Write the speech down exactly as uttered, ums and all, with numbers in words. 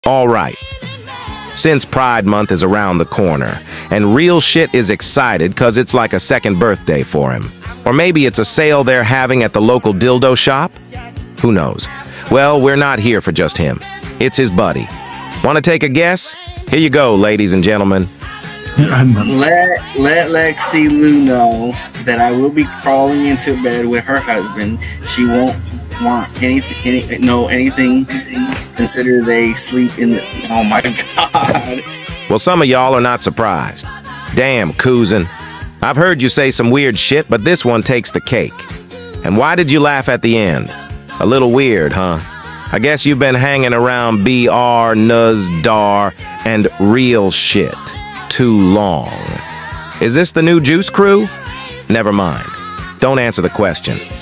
All right. Since Pride Month is around the corner, and Real Shit is excited because it's like a second birthday for him. Or maybe it's a sale they're having at the local dildo shop? Who knows? Well, we're not here for just him. It's his buddy. Want to take a guess? Here you go, ladies and gentlemen. Let, let Lexi Lou know that I will be crawling into bed with her husband. She won't want anything, any, know anything. Consider they sleep in the... Oh my God. Well, some of y'all are not surprised. Damn, Cousin. I've heard you say some weird shit, but this one takes the cake. And why did you laugh at the end? A little weird, huh? I guess you've been hanging around B R, Nuz, Dar, and Real Shit too long. Is this the new Juice Crew? Never mind. Don't answer the question.